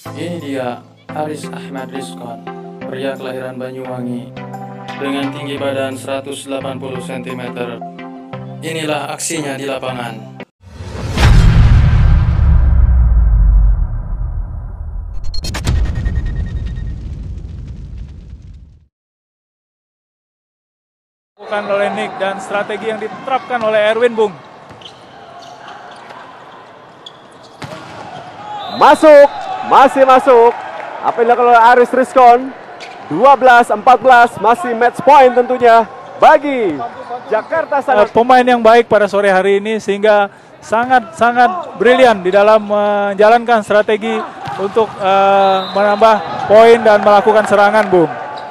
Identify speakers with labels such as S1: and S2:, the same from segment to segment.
S1: Ini dia Aris Ahmad Rizkon, pria kelahiran Banyuwangi dengan tinggi badan 180 cm. Inilah aksinya di lapangan.
S2: Dilakukan oleh Nick dan strategi yang diterapkan oleh Erwin, Bung.
S3: Masuk, masih masuk. Apa yang dilakukan oleh Aris Rizkon? 12-14, masih match point tentunya bagi Jakarta Sananta.
S2: Pemain yang baik pada sore hari ini sehingga sangat brilian di dalam menjalankan strategi untuk menambah poin dan melakukan serangan, Bung.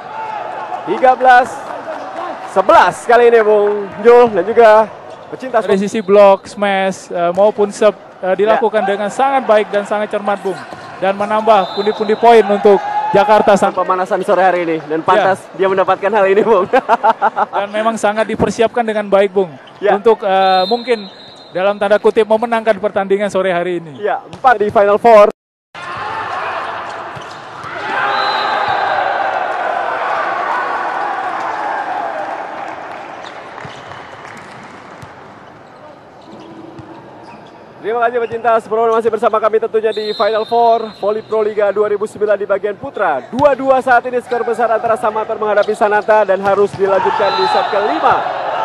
S3: 13-11 kali ini, Bung Jul, dan juga pecinta
S2: dari sisi blok, smash maupun sub dilakukan dengan sangat baik dan sangat cermat, Bung, dan menambah pundi-pundi poin untuk Jakarta Sananta.
S3: Pemanasan sore hari ini, dan pantas dia mendapatkan hal ini, Bung.
S2: Dan memang sangat dipersiapkan dengan baik, Bung, untuk mungkin dalam tanda kutip memenangkan pertandingan sore hari ini.
S3: Ya, 4 di Final Four. Terima kasih pecinta Seprono, masih bersama kami tentunya di Final Four Voli Pro Liga 2009 di bagian putra. 2-2 saat ini skor besar antara Samator menghadapi Sananta dan harus dilanjutkan di set kelima.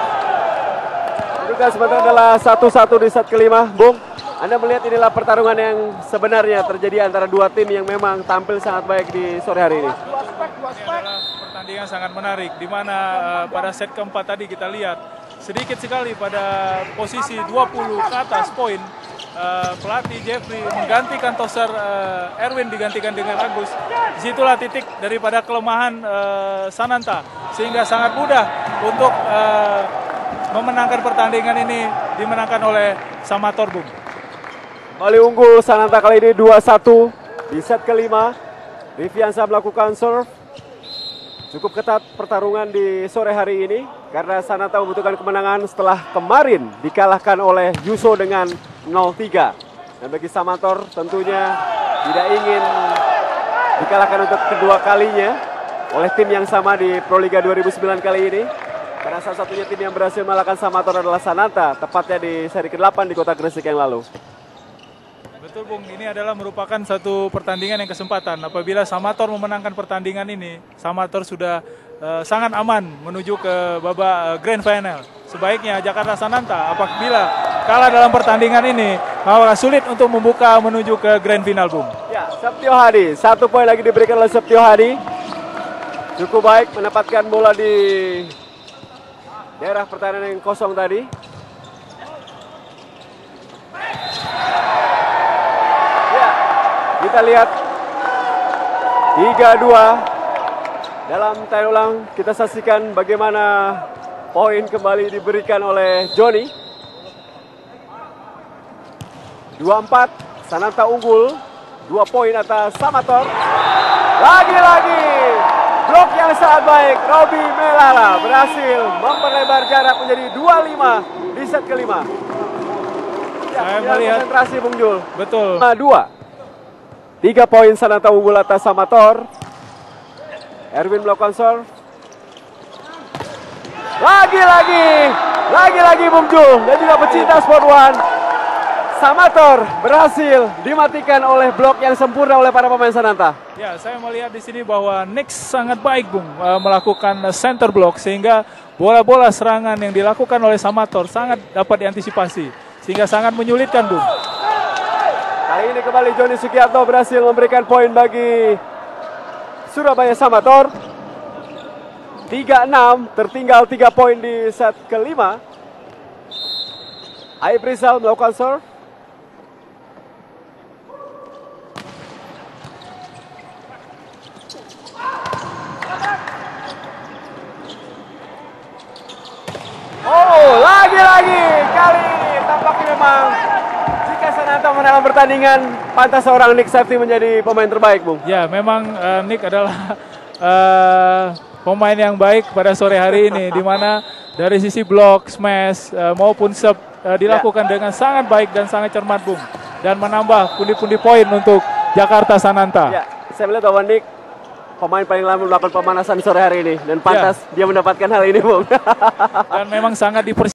S3: Juga sebentar adalah 1-1 di set kelima. Bung, Anda melihat inilah pertarungan yang sebenarnya terjadi antara dua tim yang memang tampil sangat baik di sore hari ini.
S2: Ini adalah pertandingan sangat menarik, di mana pada set keempat tadi kita lihat sedikit sekali pada posisi 20 ke atas poin. Pelatih Jeffrey menggantikan toser Erwin digantikan dengan Agus. Disitulah titik daripada kelemahan Sananta, sehingga sangat mudah untuk memenangkan pertandingan ini dimenangkan oleh Samator, Bung.
S3: Kembali unggul Sananta kali ini 2-1 di set kelima. Riviansa melakukan serve. Cukup ketat pertarungan di sore hari ini karena Sananta membutuhkan kemenangan setelah kemarin dikalahkan oleh Yuso dengan 0-3. Dan bagi Samator tentunya tidak ingin dikalahkan untuk kedua kalinya oleh tim yang sama di Pro Liga 2009 kali ini. Karena salah satunya tim yang berhasil mengalahkan Samator adalah Sananta, tepatnya di seri ke-8 di kota Gresik yang lalu.
S2: Betul, Bung, ini adalah merupakan satu pertandingan yang kesempatan. Apabila Samator memenangkan pertandingan ini, Samator sudah sangat aman menuju ke babak grand final. Sebaiknya Jakarta Sananta apabila kalah dalam pertandingan ini, maka sulit untuk membuka menuju ke grand final, Bung.
S3: Ya, Septio Hadi, 1 poin lagi diberikan oleh Septio Hadi. Cukup baik menempatkan bola di daerah pertahanan yang kosong tadi. Kita lihat 3-2 dalam time ulang. Kita saksikan bagaimana poin kembali diberikan oleh Johnny. 2-4, Sananta unggul 2 poin atas Samator. Lagi-lagi blok yang sangat baik, Robi Melala berhasil memperlebar jarak menjadi 2-5 di set kelima. Ya,
S2: saya melihat
S3: konsentrasi, Bung Jul.
S2: Betul.
S3: 2. 3 poin Sananta unggul atas Samator. Erwin melakukan serve. Lagi-lagi Bung Jul dan juga pecinta Sport One. Samator berhasil dimatikan oleh blok yang sempurna oleh para pemain Sananta.
S2: Ya, saya melihat di sini bahwa Nick sangat baik, Bung, melakukan center block sehingga bola-bola serangan yang dilakukan oleh Samator sangat dapat diantisipasi sehingga sangat menyulitkan, Bung.
S3: Kali ini kembali Joni Sugiarto berhasil memberikan poin bagi Surabaya Samator. 3-6, tertinggal 3 poin di set kelima. Aib Rizal melakukan serve. Oh, lagi-lagi kali ini tampaknya memang jika Sananta menang pertandingan, pantas seorang Nick Safety menjadi pemain terbaik, Bung.
S2: Ya, memang Nick adalah pemain yang baik pada sore hari ini, di mana dari sisi blok, smash maupun sub dilakukan dengan sangat baik dan sangat cermat, Bung, dan menambah pundi-pundi poin untuk Jakarta Sananta.
S3: Ya, saya melihat Wawan Dik pemain paling lama melakukan pemanasan sore hari ini dan pantas dia mendapatkan hal ini, Bung.
S2: Dan memang sangat dipersiapkan